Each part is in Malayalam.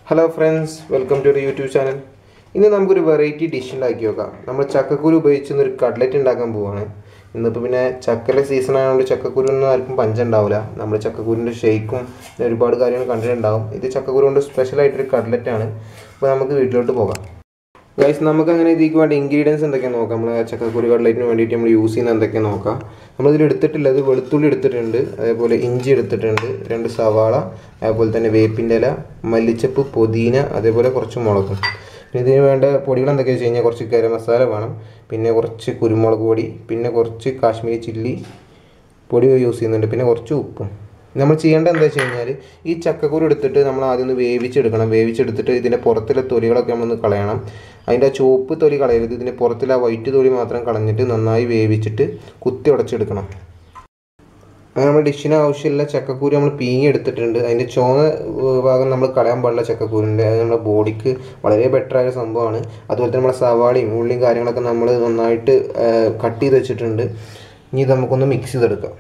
Hello friends, welcome to the YouTube channel. ഇന്ന് നമുക്കൊരു വെറൈറ്റി ഡിഷ് ഉണ്ടാക്കി നോക്കാം. നമ്മൾ ചക്കക്കുരു ഉപയോഗിച്ച് ഒരു കട്ട്ലറ്റ് ഉണ്ടാക്കാൻ പോവാണ്. ഇന്നിപ്പോൾ പിന്നെ ചക്കയുടെ സീസൺ ആയതുകൊണ്ട് ചക്കക്കുരുവിന് ആർക്കും പഞ്ചം ഉണ്ടാവില്ല. നമ്മൾ ചക്കക്കുരുവിൻ്റെ ഷേക്കും ഒരുപാട് കാര്യങ്ങൾ കണ്ടിട്ടുണ്ടാവും. ഇത് ചക്കക്കുരു കൊണ്ട് സ്പെഷ്യൽ ആയിട്ടൊരു കട്ട്ലറ്റ് ആണ്. അപ്പോൾ നമുക്ക് വീട്ടിലോട്ട് പോകാം. ഗൈസ്, നമുക്ക് അങ്ങനെ ഇതിലേക്ക് വേണ്ട ഇൻഗ്രീഡിയൻസ് എന്തൊക്കെയാണ് നോക്കാം. നമ്മൾ ചക്കക്കുരു കട്ട്ലറ്റിന് വേണ്ടിയിട്ട് നമ്മൾ യൂസ് ചെയ്യുന്ന എന്തൊക്കെയാണ് നോക്കാം. നമ്മളിതിൽ എടുത്തിട്ടുള്ളത് വെളുത്തുള്ളി എടുത്തിട്ടുണ്ട്, അതേപോലെ ഇഞ്ചി എടുത്തിട്ടുണ്ട്, 2 സവാള, അതേപോലെ തന്നെ വേപ്പിൻ്റെ ഇല, മല്ലിച്ചപ്പ്, പുതിന, അതേപോലെ കുറച്ച് മുളകും. പിന്നെ ഇതിന് വേണ്ട പൊടികൾ എന്തൊക്കെയാണെന്ന് വെച്ച് കഴിഞ്ഞാൽ കുറച്ച് ഗരം മസാല വേണം, പിന്നെ കുറച്ച് കുരുമുളക് പൊടി, പിന്നെ കുറച്ച് കാശ്മീരി ചില്ലി പൊടി യൂസ് ചെയ്യുന്നുണ്ട്, പിന്നെ കുറച്ച് ഉപ്പും. നമ്മൾ ചെയ്യേണ്ടത് എന്താ വെച്ച് കഴിഞ്ഞാൽ ഈ ചക്കക്കുരു എടുത്തിട്ട് നമ്മൾ ആദ്യം ഒന്ന് വേവിച്ചെടുക്കണം. വേവിച്ചെടുത്തിട്ട് ഇതിൻ്റെ പുറത്തിലെ തൊലികളൊക്കെ നമ്മളൊന്ന് കളയണം. അതിൻ്റെ ചുവപ്പ് തൊലി കളയരുത്, ഇതിൻ്റെ പുറത്തിലെ ആ വൈറ്റ് തൊലി മാത്രം കളഞ്ഞിട്ട് നന്നായി വേവിച്ചിട്ട് കുത്തി ഉടച്ചെടുക്കണം. അങ്ങനെ നമ്മൾ ഡിഷിന് ആവശ്യമുള്ള ചക്കക്കുരു നമ്മൾ പീങ്ങി എടുത്തിട്ടുണ്ട്. അതിൻ്റെ ചോന്ന ഭാഗം നമ്മൾ കളയാൻ പാടില്ല ചക്കക്കുരുൻ്റെ. അത് നമ്മുടെ ബോഡിക്ക് വളരെ ബെറ്ററായ സംഭവമാണ്. അതുപോലെ തന്നെ നമ്മുടെ സവാളയും ഉള്ളിയും കാര്യങ്ങളൊക്കെ നമ്മൾ നന്നായിട്ട് കട്ട് ചെയ്ത് വെച്ചിട്ടുണ്ട്. ഇനി ഇത് നമുക്കൊന്ന് മിക്സ് ചെയ്തെടുക്കാം.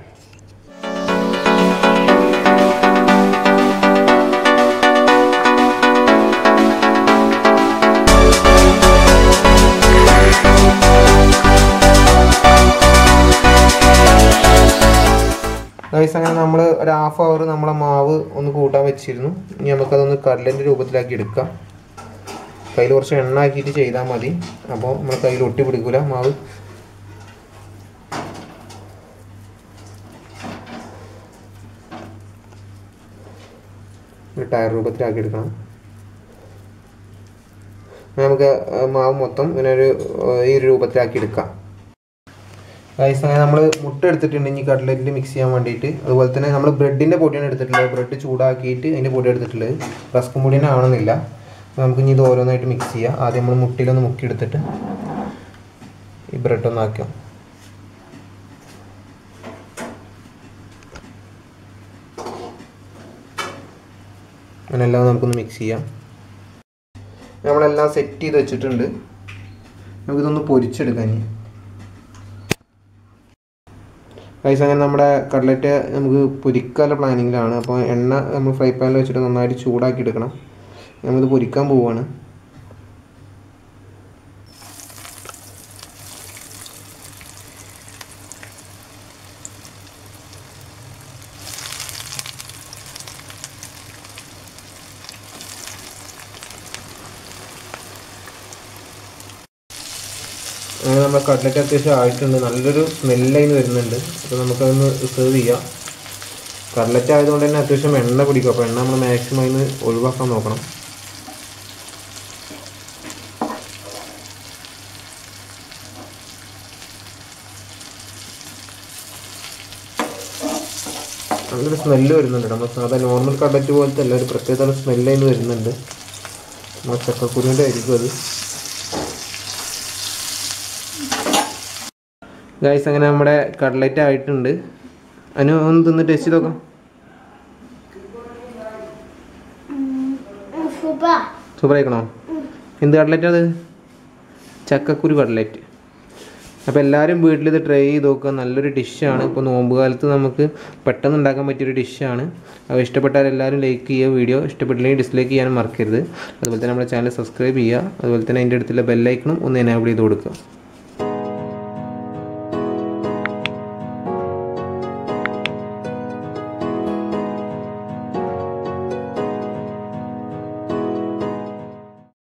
ഗൈസ്, അങ്ങനെ നമ്മൾ ഒരു ഹാഫ് അവർ നമ്മളെ മാവ് ഒന്ന് കൂട്ടാൻ വെച്ചിരുന്നു. ഇനി നമുക്കതൊന്ന് കട്ട്ലറ്റിൻ്റെ രൂപത്തിലാക്കി എടുക്കാം. കയ്യിൽ കുറച്ച് എണ്ണ ആക്കിയിട്ട് ചെയ്താൽ മതി. അപ്പോൾ നമ്മൾ കയ്യിൽ ഒട്ടി പിടിക്കില്ല മാവ്. ഒരു ടയർ രൂപത്തിലാക്കി എടുക്കണം. നമുക്ക് മാവ് മൊത്തം ഇങ്ങനെ ഈ ഒരു രൂപത്തിലാക്കി എടുക്കാം. ഗൈസ്, അങ്ങനെ നമ്മൾ മുട്ട എടുത്തിട്ടുണ്ട് ഇനി കട്ട്ലറ്റിൽ മിക്സ് ചെയ്യാൻ വേണ്ടിയിട്ട്. അതുപോലെ തന്നെ നമ്മൾ ബ്രെഡിൻ്റെ പൊടിയാണ് എടുത്തിട്ടുള്ളത്. ബ്രെഡ് ചൂടാക്കിയിട്ട് അതിൻ്റെ പൊടി എടുത്തിട്ടുള്ളത്. റസ്കും പൊടി തന്നെ ആവണമെന്നില്ല. നമുക്ക് ഇനി ഇത് ഓരോന്നായിട്ട് മിക്സ് ചെയ്യാം. ആദ്യം നമ്മൾ മുട്ടയിലൊന്ന് മുക്കിയെടുത്തിട്ട് ഈ ബ്രെഡൊന്ന് ആക്കാം. അങ്ങനെ എല്ലാം നമുക്കൊന്ന് മിക്സ് ചെയ്യാം. നമ്മളെല്ലാം സെറ്റ് ചെയ്ത് വെച്ചിട്ടുണ്ട്. നമുക്കിതൊന്ന് പൊരിച്ചെടുക്കാം. ഗൈസ്, അങ്ങനെ നമ്മുടെ കട്ട്ലറ്റ് നമുക്ക് പൊരിക്കാനുള്ള പ്ലാനിങ്ങിലാണ്. അപ്പോൾ എണ്ണ നമ്മൾ ഫ്രൈ പാനിൽ വെച്ചിട്ട് നന്നായിട്ട് ചൂടാക്കി എടുക്കണം. നമ്മളിത് പൊരിക്കാൻ പോവുകയാണ്. അങ്ങനെ നമ്മുടെ കട്ട്ലറ്റ് അത്യാവശ്യം ആയിട്ടുണ്ട്. നല്ലൊരു സ്മെല്ലതിന് വരുന്നുണ്ട്. അപ്പോൾ നമുക്കതൊന്ന് സെർവ് ചെയ്യാം. കട്ട്ലറ്റ് ആയതുകൊണ്ട് തന്നെ അത്യാവശ്യം എണ്ണ പിടിക്കും. അപ്പോൾ എണ്ണ നമ്മൾ മാക്സിമം അതിന് ഒഴിവാക്കാൻ നോക്കണം. നല്ലൊരു സ്മെല്ല് വരുന്നുണ്ട്. നമ്മൾ സാധാരണ നോർമൽ കട്ട്ലറ്റ് പോലത്തെ അല്ല, ഒരു പ്രത്യേക സ്മെല്ലതിന് വരുന്നുണ്ട്. നമ്മൾ ചക്കക്കുരുവിൻ്റെ ആയിരിക്കും അത്. ഗൈസ്, അങ്ങനെ നമ്മുടെ കട്ട്ലറ്റ് ആയിട്ടുണ്ട്. അതിന് ഒന്ന് തിന്ന് ടേസ്റ്റ് ചെയ്ത് നോക്കാം. സൂപ്പർ ആയിക്കണോ? എന്ത് കട്ട്ലറ്റ് അത്? ചക്കക്കുരു കട്ട്ലറ്റ്. അപ്പോൾ എല്ലാവരും വീട്ടിലിത് ട്രൈ ചെയ്ത് നോക്കുക. നല്ലൊരു ഡിഷാണ്. ഇപ്പോൾ നോമ്പ് കാലത്ത് നമുക്ക് പെട്ടെന്ന് ഉണ്ടാക്കാൻ പറ്റിയൊരു ഡിഷാണ്. അപ്പോൾ ഇഷ്ടപ്പെട്ടാൽ എല്ലാവരും ലൈക്ക് ചെയ്യുക. വീഡിയോ ഇഷ്ടപ്പെട്ടില്ലെങ്കിൽ ഡിസ്ലൈക്ക് ചെയ്യാനും മറക്കരുത്. അതുപോലെ തന്നെ നമ്മുടെ ചാനൽ സബ്സ്ക്രൈബ് ചെയ്യുക. അതുപോലെ തന്നെ അതിൻ്റെ അടുത്തുള്ള ബെല്ലൈക്കണും ഒന്ന് എനേബിൾ ചെയ്ത് കൊടുക്കുക.